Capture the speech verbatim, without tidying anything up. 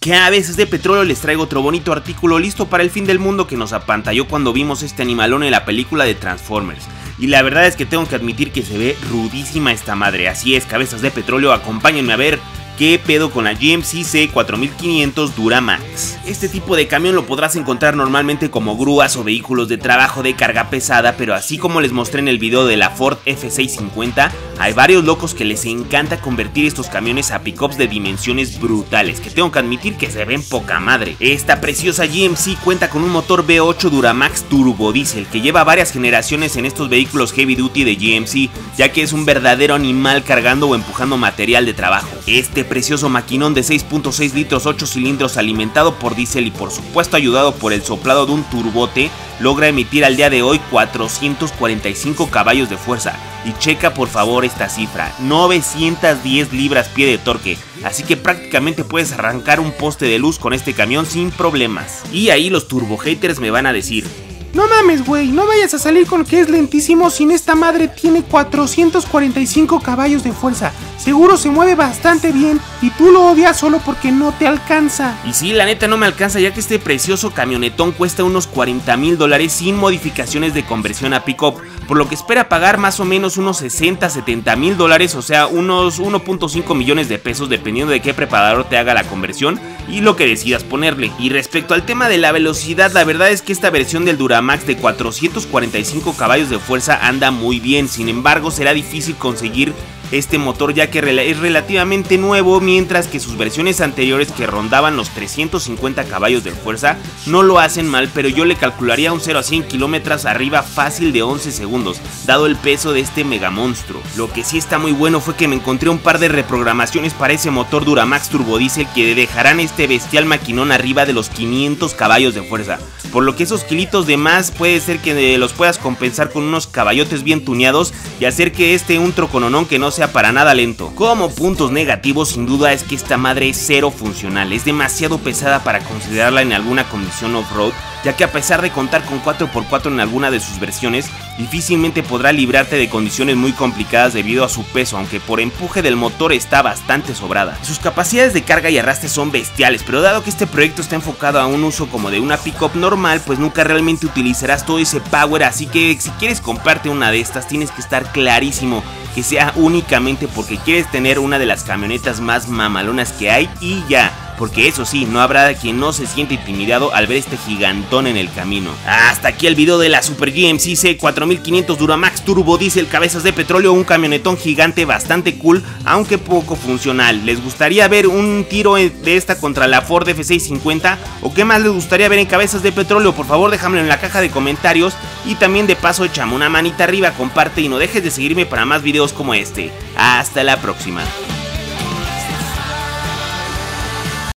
Cabezas de Petróleo, les traigo otro bonito artículo listo para el fin del mundo que nos apantalló cuando vimos este animalón en la película de Transformers. Y la verdad es que tengo que admitir que se ve rudísima esta madre. Así es, Cabezas de Petróleo, acompáñenme a ver qué pedo con la G M C C cuatro mil quinientos Duramax. Este tipo de camión lo podrás encontrar normalmente como grúas o vehículos de trabajo de carga pesada, pero así como les mostré en el video de la Ford F seiscientos cincuenta, hay varios locos que les encanta convertir estos camiones a pickups de dimensiones brutales, que tengo que admitir que se ven poca madre. Esta preciosa G M C cuenta con un motor V ocho Duramax Turbo Diesel que lleva varias generaciones en estos vehículos heavy duty de G M C, ya que es un verdadero animal cargando o empujando material de trabajo. Este precioso maquinón de seis punto seis litros, ocho cilindros, alimentado por diésel y por supuesto ayudado por el soplado de un turbote, logra emitir al día de hoy cuatrocientos cuarenta y cinco caballos de fuerza. Y checa por favor esta cifra, novecientas diez libras pie de torque, así que prácticamente puedes arrancar un poste de luz con este camión sin problemas. Y ahí los turbo haters me van a decir: no mames, güey, no vayas a salir con que es lentísimo sin esta madre tiene cuatrocientos cuarenta y cinco caballos de fuerza. Seguro se mueve bastante bien y tú lo odias solo porque no te alcanza. Y sí, la neta no me alcanza, ya que este precioso camionetón cuesta unos cuarenta mil dólares sin modificaciones de conversión a pickup, por lo que espera pagar más o menos unos sesenta, setenta mil dólares, o sea unos uno punto cinco millones de pesos dependiendo de qué preparador te haga la conversión y lo que decidas ponerle. Y respecto al tema de la velocidad, la verdad es que esta versión del Duramax de cuatrocientos cuarenta y cinco caballos de fuerza anda muy bien, sin embargo será difícil conseguir este motor ya que es relativamente nuevo, mientras que sus versiones anteriores que rondaban los trescientos cincuenta caballos de fuerza no lo hacen mal, pero yo le calcularía un cero a cien kilómetros arriba fácil de once segundos, dado el peso de este mega monstruo. Lo que sí está muy bueno fue que me encontré un par de reprogramaciones para ese motor Duramax Turbo Diesel que dejarán este bestial maquinón arriba de los quinientos caballos de fuerza, por lo que esos kilitos de más puede ser que los puedas compensar con unos caballotes bien tuneados y hacer que este un trocononón que no sea para nada lento. Como puntos negativos, sin duda es que esta madre es cero funcional, es demasiado pesada para considerarla en alguna condición off-road, ya que a pesar de contar con cuatro por cuatro en alguna de sus versiones, difícilmente podrá librarte de condiciones muy complicadas debido a su peso, aunque por empuje del motor está bastante sobrada. Sus capacidades de carga y arrastre son bestiales, pero dado que este proyecto está enfocado a un uso como de una pickup normal, pues nunca realmente utilizarás todo ese power, así que si quieres comprarte una de estas tienes que estar clarísimo que sea únicamente porque quieres tener una de las camionetas más mamalonas que hay y ya. Porque eso sí, no habrá quien no se siente intimidado al ver este gigantón en el camino. Hasta aquí el video de la Super G M C C cuatro mil quinientos Duramax Turbo Diesel Cabezas de Petróleo, un camionetón gigante bastante cool, aunque poco funcional. ¿Les gustaría ver un tiro de esta contra la Ford F seiscientos cincuenta? ¿O qué más les gustaría ver en Cabezas de Petróleo? Por favor déjamelo en la caja de comentarios y también de paso échame una manita arriba, comparte y no dejes de seguirme para más videos como este. Hasta la próxima.